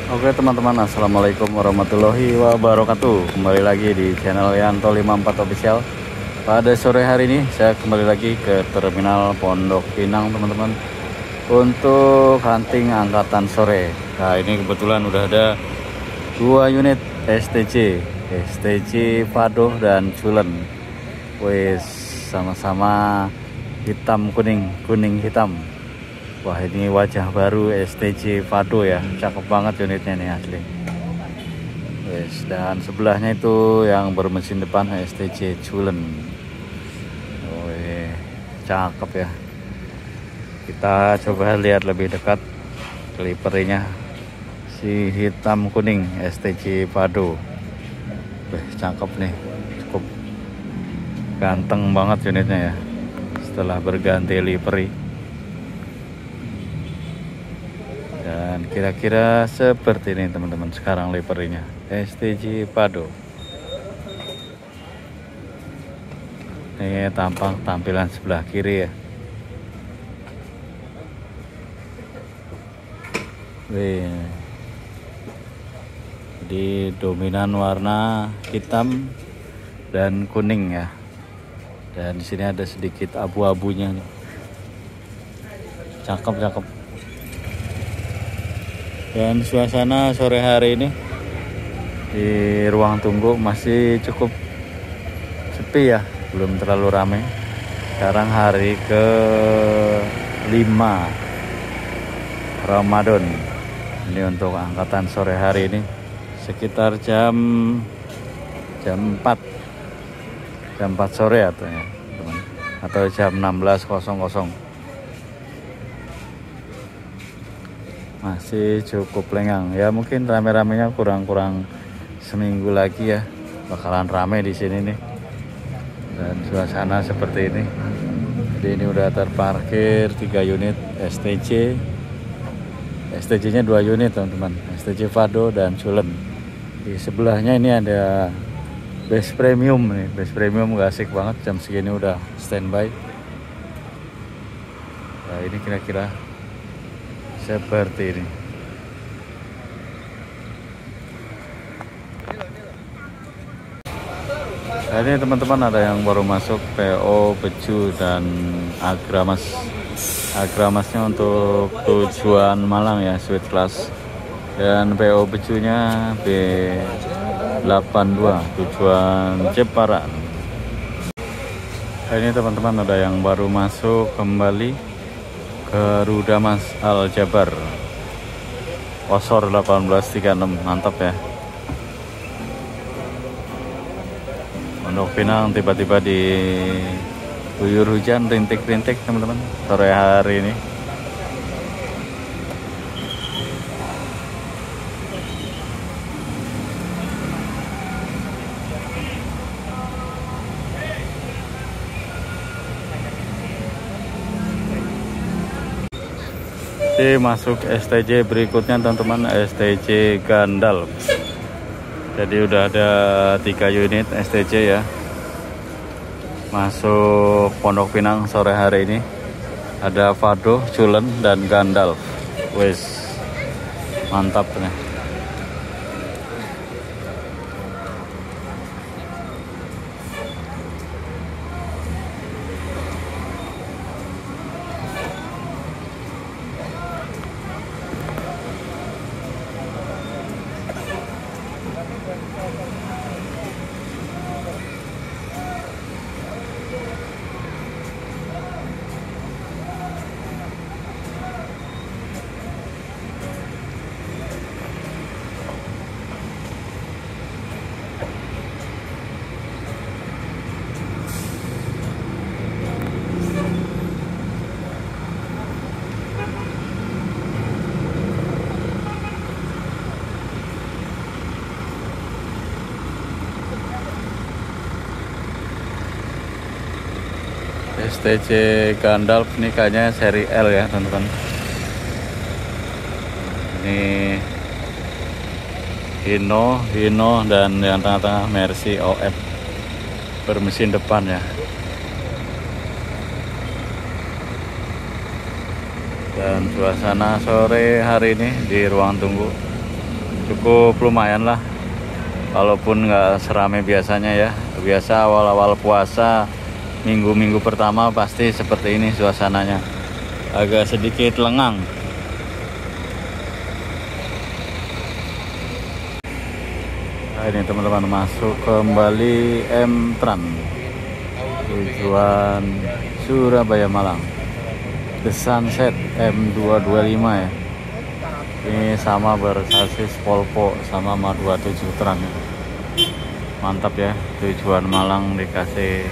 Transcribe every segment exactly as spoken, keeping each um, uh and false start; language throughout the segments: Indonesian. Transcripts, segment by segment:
Oke teman-teman, assalamualaikum warahmatullahi wabarakatuh. Kembali lagi di channel Yanto lima puluh empat Official. Pada sore hari ini saya kembali lagi ke terminal Pondok Pinang teman-teman, untuk hunting angkatan sore. Nah ini kebetulan udah ada dua unit S T C S T C Vado dan Culen. Wes sama-sama hitam kuning, kuning hitam. Wah ini wajah baru S T C Vado ya, cakep banget unitnya nih asli. Wes, dan sebelahnya itu yang bermesin depan S T C Culen. Oh iya, cakep ya. Kita coba lihat lebih dekat keliperinya, si hitam kuning S T C Vado. Wih, cakep nih, cukup ganteng banget unitnya ya setelah berganti livery. Dan kira-kira seperti ini teman-teman sekarang liverynya S T C Vado. Ini tampang tampilan sebelah kiri ya. Wih, jadi dominan warna hitam dan kuning ya. Dan di sini ada sedikit abu-abunya nih. Cakep-cakep. Dan suasana sore hari ini di ruang tunggu masih cukup sepi ya, belum terlalu ramai. Sekarang hari ke lima Ramadan. Ini untuk angkatan sore hari ini sekitar jam jam empat jam empat sore atau ya, teman, atau jam enam belas. Masih cukup lengang ya, mungkin rame-ramenya kurang-kurang seminggu lagi ya bakalan rame di sini nih. Dan suasana seperti ini. Jadi ini udah terparkir tiga unit S T C. S T C nya dua unit teman-teman, S T C Vado dan Culen. Di sebelahnya ini ada base premium nih, base premium gak asik banget, jam segini udah standby. Nah ini kira-kira seperti ini. Nah ini teman-teman ada yang baru masuk P O Beju dan Agramas. Agramasnya untuk tujuan Malang ya, Sweet Class. Dan P O Bejunya B delapan dua tujuan Jepara. Nah, ini teman-teman ada yang baru masuk kembali ke Rudamas Al Jabar. Osor delapan belas tiga enam, mantap ya. Pondok Pinang tiba-tiba di guyur hujan rintik-rintik teman-teman sore hari ini. Jadi masuk S T C berikutnya teman-teman, S T C Gandal. Jadi udah ada tiga unit S T C ya masuk Pondok Pinang sore hari ini. Ada Vado, Culen, dan Gandal. Wes, mantap nih. S T C Gandalf ini kayaknya seri L ya teman-teman. Ini Hino, Hino dan yang tengah-tengah Mercy O F bermesin depan ya. Dan suasana sore hari ini di ruang tunggu cukup lumayan lah, walaupun nggak seramai biasanya ya. Biasa awal-awal puasa, minggu-minggu pertama pasti seperti ini suasananya, agak sedikit lengang. Nah, ini teman-teman masuk kembali M Tran tujuan Surabaya Malang, The Sunset M dua dua lima ya. Ini sama bersasis Volvo sama M dua tujuh Tran ya. Mantap ya, tujuan Malang dikasih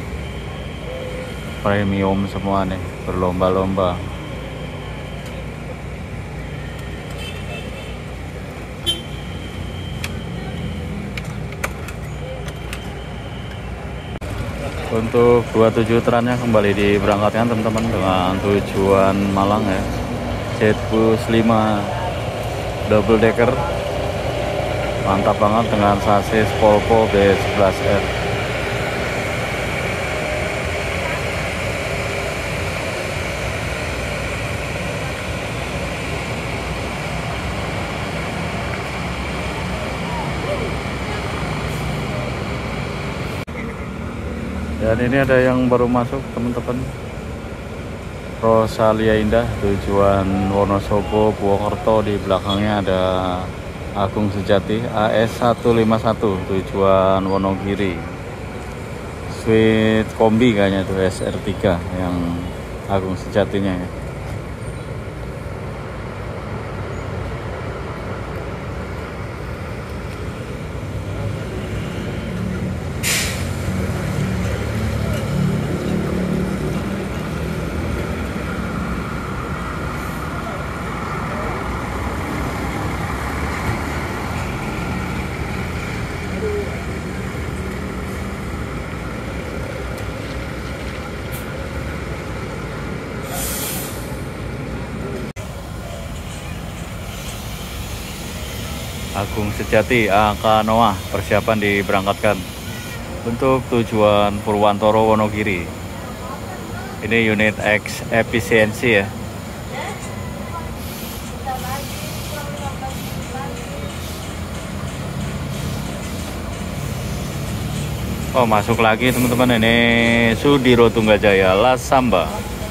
premium semua nih, berlomba-lomba. Untuk dua puluh tujuh Trannya kembali diberangkatkan teman-teman dengan tujuan Malang ya. Jetbus lima double decker, mantap banget dengan sasis Volvo B sebelas R. Dan ini ada yang baru masuk teman-teman, Rosalia Indah tujuan Wonosobo Purwokerto, di belakangnya ada Agung Sejati A S seratus lima puluh satu tujuan Wonogiri. Sweet kombi kayaknya itu S R tiga yang Agung Sejatinya ya. Agung Sejati A K Noah persiapan diberangkatkan untuk tujuan Purwantoro Wonogiri. Ini unit X efisiensi ya. Oh, masuk lagi teman-teman, ini Sudiro Tunggajaya Lasamba.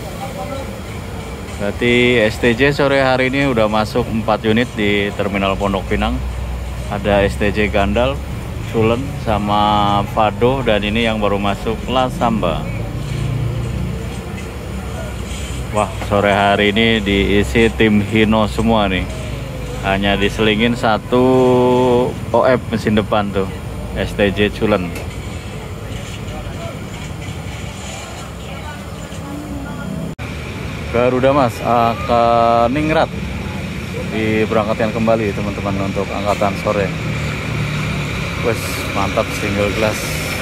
Berarti S T J sore hari ini udah masuk empat unit di Terminal Pondok Pinang. Ada S T J Gandal, Sulen, sama Fado, dan ini yang baru masuk Lasamba. Wah, sore hari ini diisi tim Hino semua nih. Hanya diselingin satu O F mesin depan tuh, S T J Sulen. Garuda Mas A K Ningrat diberangkatkan kembali teman-teman untuk angkatan sore. Wes mantap, single glass.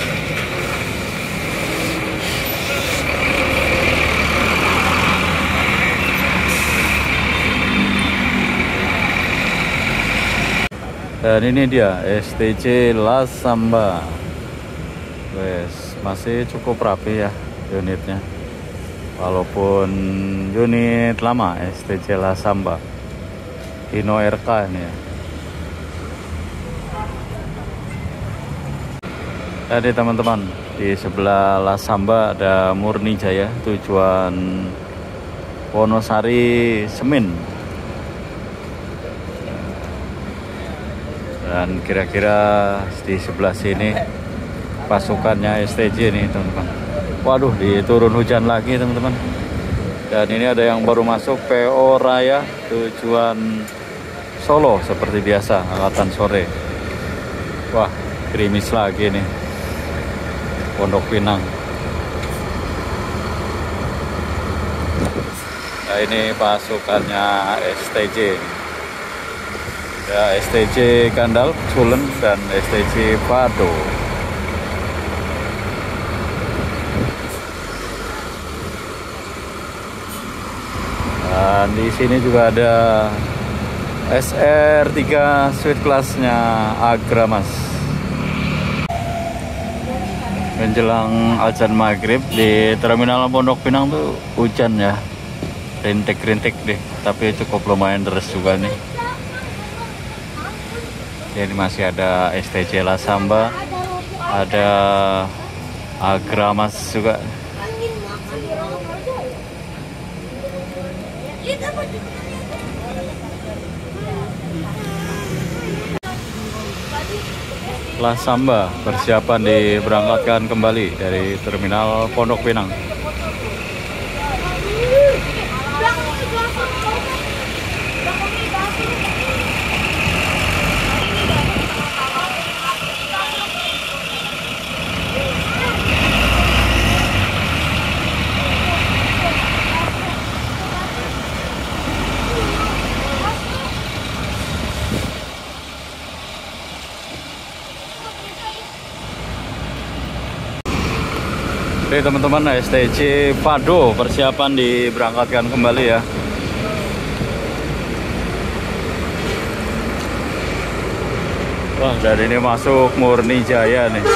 Dan ini dia S T J Lasamba. Wes masih cukup rapi ya unitnya, walaupun unit lama S T J Lasamba Hino R K ini ya. Jadi teman-teman, di sebelah Lasamba ada Murni Jaya tujuan Wonosari Semin. Dan kira-kira di sebelah sini pasukannya S T J nih teman-teman. Waduh, diturun hujan lagi teman-teman. Dan ini ada yang baru masuk P O Raya tujuan Solo seperti biasa angkatan sore. Wah, gerimis lagi nih Pondok Pinang. Nah, ini pasukannya S T J. Ya, S T J Gandal, Sulen, dan S T J Pado. Dan di sini juga ada S R tiga suite kelasnya Agramas. Menjelang azan maghrib di Terminal Pondok Pinang tuh hujan ya, rintik-rintik deh, tapi cukup lumayan deras juga nih. Ini masih ada S T C La Samba, ada Agramas juga. La Samba persiapan diberangkatkan kembali dari Terminal Pondok Pinang. Oke teman-teman, S T C Pado persiapan diberangkatkan kembali ya. Wah, dari ini masuk Murni Jaya nih.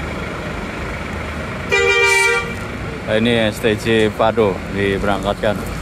Nah, ini S T C Pado diberangkatkan.